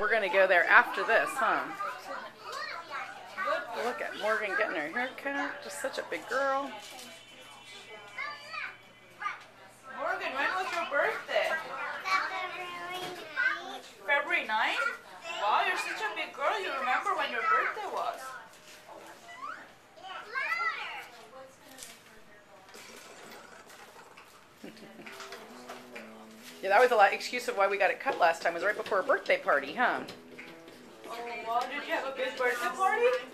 We're going to go there after this, huh? Look at Morgan getting her haircut. Just such a big girl. Morgan, when was your birthday? February 9th? Wow, you're such a big girl. You remember when your birthday was. Yeah, that was a lot excuse of why we got it cut last time. It was right before a birthday party, huh? Oh, wow. Did you have a big birthday party?